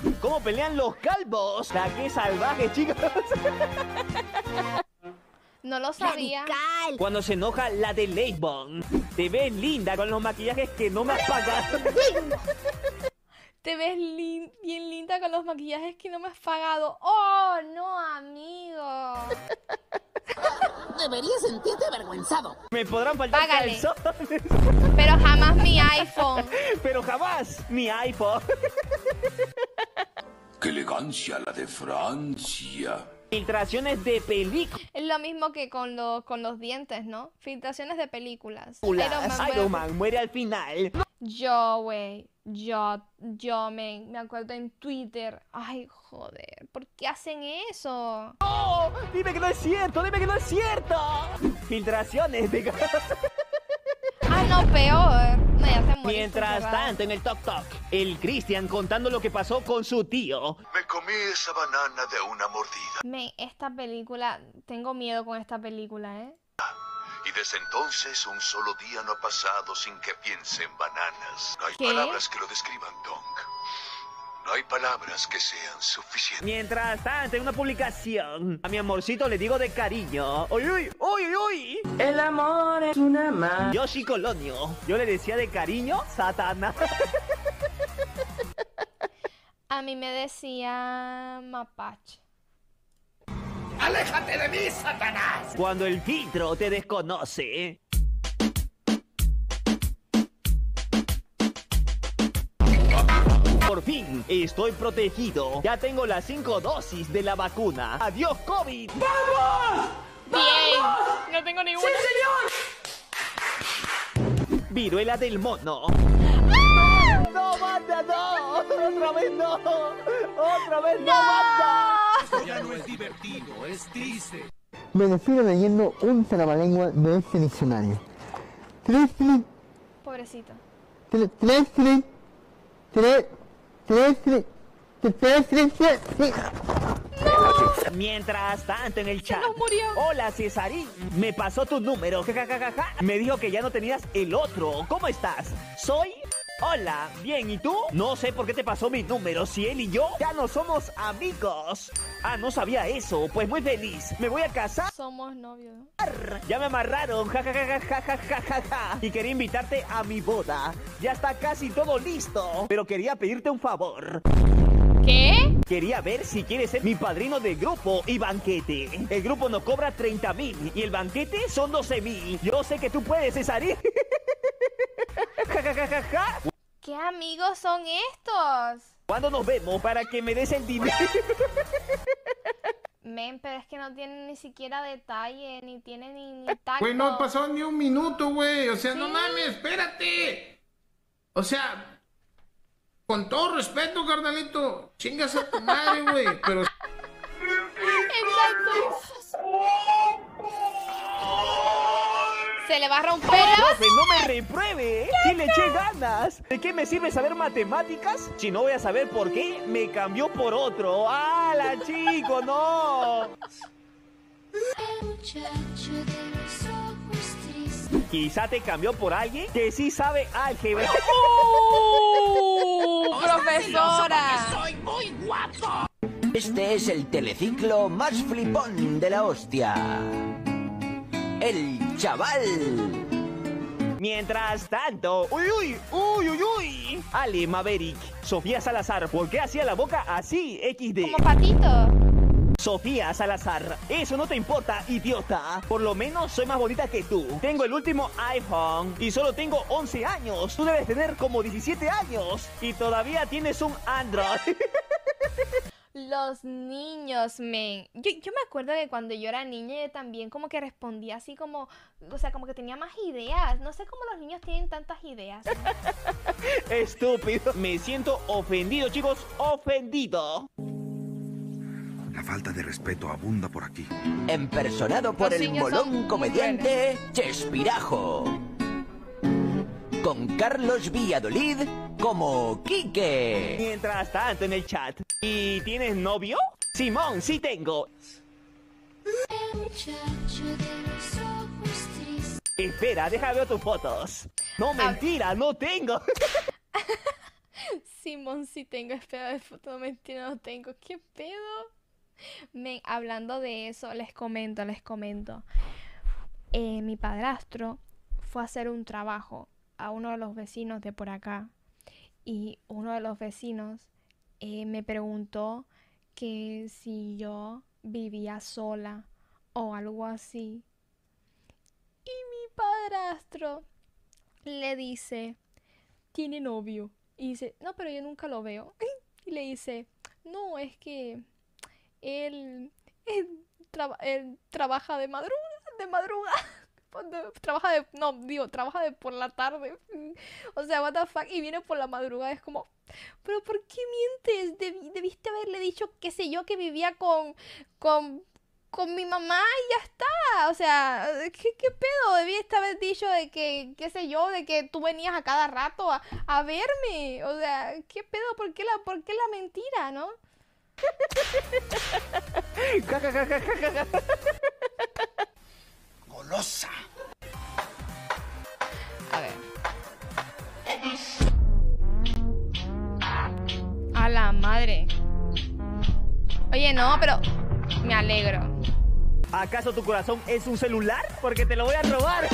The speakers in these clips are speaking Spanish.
¿Cómo pelean los calvos? La que salvaje, chicos. No lo sabía. Radical. Cuando se enoja la de Leibon. Te ves linda con los maquillajes que no me has pagado. Te ves bien linda con los maquillajes que no me has pagado. ¡Oh, no, amigo! Deberías sentirte avergonzado. Me podrán faltar Págale. calzones, Pero jamás mi iPhone. pero jamás mi iPhone. ¡Qué elegancia la de Francia! Filtraciones de películas. Es lo mismo que con los dientes, ¿no? Filtraciones de películas. Iron Man muere al final. Yo, güey. Yo me acuerdo en Twitter. Ay, joder. ¿Por qué hacen eso? ¡Oh! Dime que no es cierto, dime que no es cierto. Filtraciones de... Ah, no, peor. No, ya te moriste. Mientras tanto, en el Tok Tok, el Christian contando lo que pasó con su tío. Me comí esa banana de una mordida. Men, esta película, tengo miedo con esta película, ¿eh? Y desde entonces un solo día no ha pasado sin que piense en bananas. No hay ¿Qué? palabras que lo describan, Dong. No hay palabras que sean suficientes. Mientras tanto, en una publicación, a mi amorcito le digo de cariño. ¡Uy, uy, uy, uy! El amor es una más. Yoshi Colonio. Yo le decía de cariño, Satanás. A mí me decía Mapache. ¡Aléjate de mí, Satanás! Cuando el filtro te desconoce. Por fin, estoy protegido. Ya tengo las 5 dosis de la vacuna. ¡Adiós, COVID! ¡Vamos! Bien, no tengo ninguna. ¡Sí, señor! Viruela del mono. ¡No, banda, no! ¡Otra vez no! ¡Otra vez no, banda! Ya no es divertido, es triste. Me defiendo leyendo un trabalengua de este diccionario. Pobrecito. Mientras tanto en el chat. nos murió. Hola Cesarín, me pasó tu número. Ja. Me dijo que ya no tenías el otro. ¿Cómo estás? Soy... Hola, bien, ¿y tú? No sé por qué te pasó mi número, si él y yo ya no somos amigos. Ah, no sabía eso, pues muy feliz. Me voy a casar. Somos novios. Ya me amarraron, ja. Y quería invitarte a mi boda. Ya está casi todo listo. Pero quería pedirte un favor. ¿Qué? Quería ver si quieres ser mi padrino de grupo y banquete. El grupo nos cobra 30,000 y el banquete son 12,000. Yo sé que tú puedes, Cesarín. Ja. ¿Qué amigos son estos? ¿Cuándo nos vemos para que me des el dinero? Men, pero es que no tienen ni siquiera detalle, ni tienen ni tacto. Güey, no pasó ni un minuto, güey. O sea, Sí. no mames, espérate. O sea, con todo respeto, carnalito, chingas a tu madre, güey. Pero Exacto. Se le va a romper. ¡Profe, no me repruebe! ¡Sí le eché ganas! ¿De qué me sirve saber matemáticas si no voy a saber por qué me cambió por otro? ¡Hala, chico, no! Quizá te cambió por alguien que sí sabe álgebra. ¡Profesora! Este es el teleciclo más flipón de la hostia. El chaval. Mientras tanto... ¡Uy! Ale Maverick. Sofía Salazar, ¿por qué hacía la boca así, XD? Como patito. Sofía Salazar, eso no te importa, idiota. Por lo menos soy más bonita que tú. Tengo el último iPhone y solo tengo 11 años. Tú debes tener como 17 años y todavía tienes un Android. Los niños, men. Yo me acuerdo que cuando yo era niña yo también como que respondía así como... O sea, como que tenía más ideas. No sé cómo los niños tienen tantas ideas. Estúpido. Me siento ofendido, chicos. Ofendido. La falta de respeto abunda por aquí. Empersonado por Los el niños son molón muy comediante Chespirajo. Con Carlos Villadolid como Quique. Mientras tanto en el chat. ¿Y tienes novio? Simón, sí tengo. Espera, déjame ver tus fotos. No, mentira, no tengo. Simón, sí tengo espejo de foto, no mentira, no tengo. ¿Qué pedo? Men, hablando de eso, les comento. Mi padrastro fue a hacer un trabajo a uno de los vecinos de por acá. Y uno de los vecinos me preguntó que si yo vivía sola o algo así. Y mi padrastro le dice, tiene novio. Y dice, no, pero yo nunca lo veo. Y le dice, no, es que él trabaja de madrugada. Trabaja de por la tarde. O sea, what the fuck, y viene por la madrugada. Es como, pero ¿por qué mientes? Debiste haberle dicho, qué sé yo, que vivía con mi mamá y ya está. O sea, ¿qué pedo? Debiste haber dicho de que, qué sé yo, de que tú venías a cada rato a verme. O sea, ¿qué pedo? ¿Por qué la mentira, no? Golosa. A ver. A la madre. Oye, no, pero me alegro. ¿Acaso tu corazón es un celular? Porque te lo voy a robar.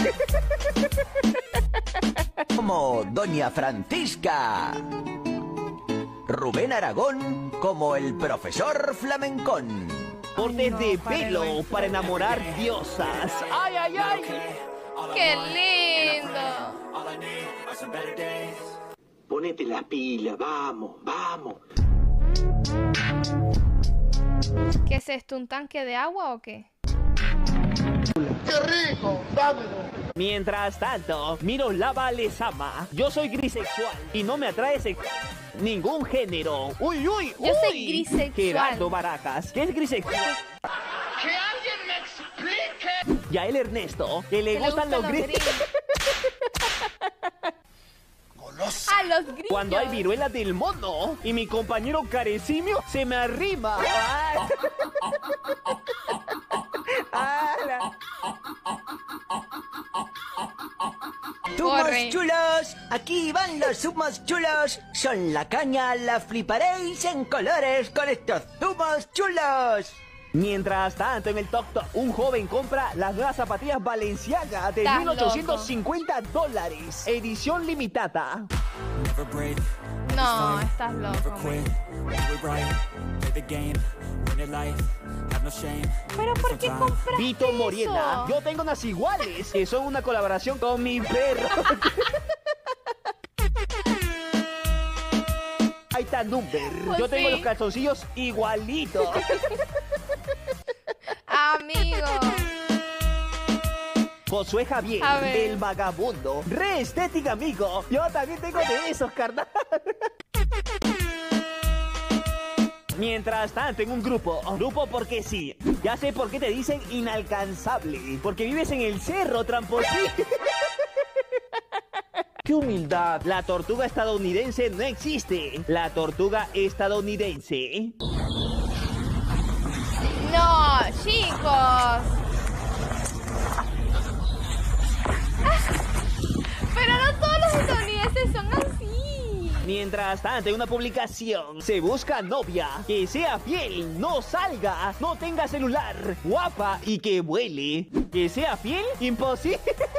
Como Doña Francisca. Rubén Aragón como el profesor Flamencón. Cortes no, de para pelo el para enamorar diosas. ¡Ay, ay, ay! ¡Qué lindo! Ponete las pilas, vamos, vamos. ¿Qué es esto? ¿Un tanque de agua o qué? Mientras tanto, miro Lava Lezama. Yo soy grisexual y no me atrae ningún género. ¡Uy, uy, uy! Yo soy grisexual. Gerardo Barajas, ¿qué es grisexual? ¡Que alguien me explique! Y a él Ernesto, que le gustan los gris. ¡Ah, los grillos! Cuando hay viruela del mono y mi compañero Carecimio se me arrima. ¡Ay! ¡Hala! ¡Zumos Corre. chulos! Aquí van los zumos chulos. Son la caña, la fliparéis en colores con estos zumos chulos. Mientras tanto, en el Tok Tok, un joven compra las nuevas zapatillas Balenciaga de Estás $1,850, edición limitada. No, estás loco. Man. ¿Pero por qué compraste Vito Moriela, eso? yo tengo unas iguales, que son una colaboración con mi perro. Ahí está Number, Pues yo tengo sí. los calzoncillos igualitos. Amigo. Josué Javier, A ver. el vagabundo, re estética, amigo. Yo también tengo de esos, carnal. Mientras tanto, en un grupo porque sí, ya sé por qué te dicen inalcanzable, porque vives en el cerro, tramposí. ¡Qué humildad! La tortuga estadounidense no existe. La tortuga estadounidense. No, chicos. Pero no todos los estadounidenses son así. Mientras tanto, en una publicación, se busca novia, que sea fiel, no salga, no tenga celular, guapa y que vuele. Que sea fiel, imposible.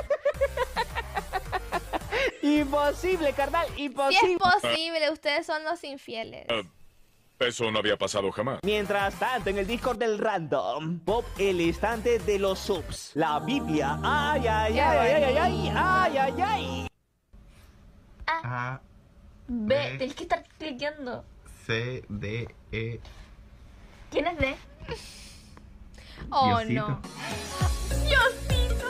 Imposible, carnal, Si imposible. es posible, ustedes son los infieles. Eso no había pasado jamás. Mientras tanto, en el Discord del Random, Pop el estante de los subs, la Biblia. Ay, ay, ay, ay, ay, ay, ay, ay, ay. A, B, B. tienes que estar cliqueando. C, D, E. ¿Quién es D? Oh, Diosito. no. Diosito.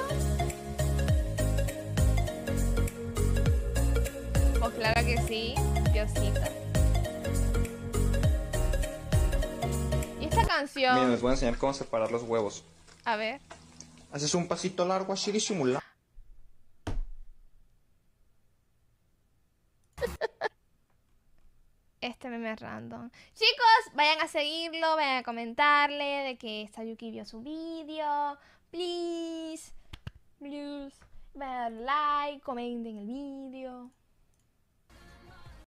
Oh, claro que sí, Diosito. ¿Y esta canción? Miren, les voy a enseñar cómo separar los huevos. A ver. Haces un pasito largo así disimulado. Este meme es random. Chicos, vayan a seguirlo, vayan a comentarle de que Sayuki vio su vídeo. Please. Please. Vayan a dar like, comenten el vídeo.